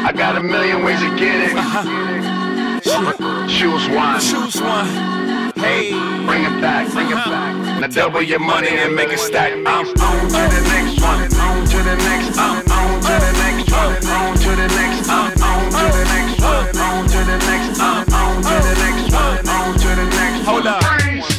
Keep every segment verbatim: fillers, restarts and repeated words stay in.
I got a million ways to get it. Uh-huh. Choose one. Choose one. Hey, bring it back, bring it back. Now double your money and make it stack. I'm on to the next one. On to the next. I'm on to the next one. On to the next. I'm on to the next one. On to the next. I'm on to the next one. On to the next. Hold up.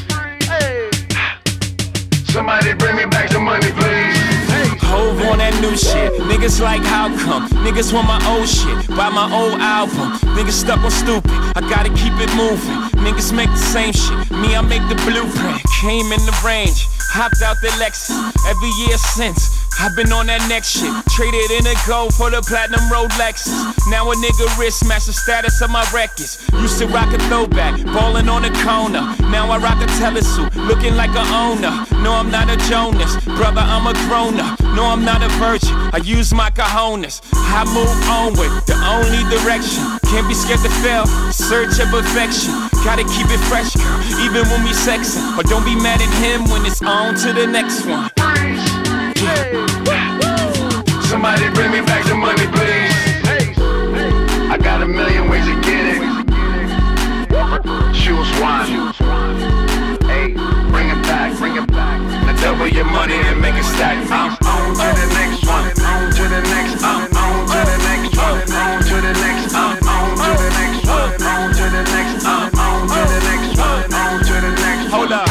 Somebody bring me back the money, please. Hove on that new shit. Niggas like how come? Niggas want my old shit. Buy my old album. Niggas stuck on stupid. I gotta keep it moving. Niggas make the same shit. Me, I make the blueprint. Came in the range. Hopped out the Lexus. Every year since, I've been on that next shit. Traded in a gold for the platinum Rolexes. Now a nigga wrist match the status of my records. Used to rock a throwback, ballin' on the corner. Now I rock a telesuit, looking like a owner. No, I'm not a Jonas, brother, I'm a grown-up. No, I'm not a virgin, I use my cojones. I move onward, the only direction. Can't be scared to fail, search of perfection. Gotta keep it fresh, girl, even when we sexin'. Or don't be mad at him when it's on to the next one. Somebody bring me back the money, please. I got a million ways to get it. Choose one. Hey, bring it back, bring it back. Now double your money and make it stack. I'm on to the next one. On to the next. I'm on to the next one. On to the next. I'm on to the next one. On to the next. I'm on to the next one. On to the next. Hold up.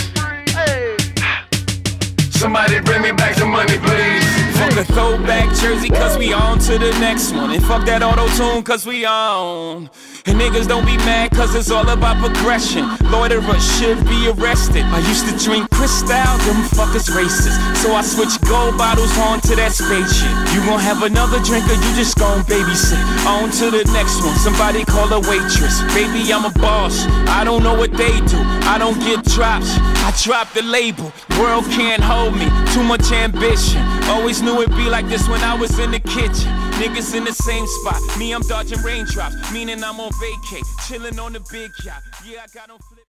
Somebody bring me back the money, please. Fuck a throwback jersey, cause we on to the next one. And fuck that auto-tune, cause we on. And niggas don't be mad, cause it's all about progression. Loiterers should be arrested. I used to drink Cristal, them fuckers racist. So I switched gold bottles on to that spaceship. You gon' have another drink or you just gon' babysit. On to the next one, somebody call a waitress. Baby, I'm a boss, I don't know what they do. I don't get drops, I drop the label. World can't hold me, too much ambition. Always knew it'd be like this when I was in the kitchen. Niggas in the same spot, me I'm dodging raindrops. Meaning I'm on vacay, chillin' on the big yacht. Yeah, I got on flip.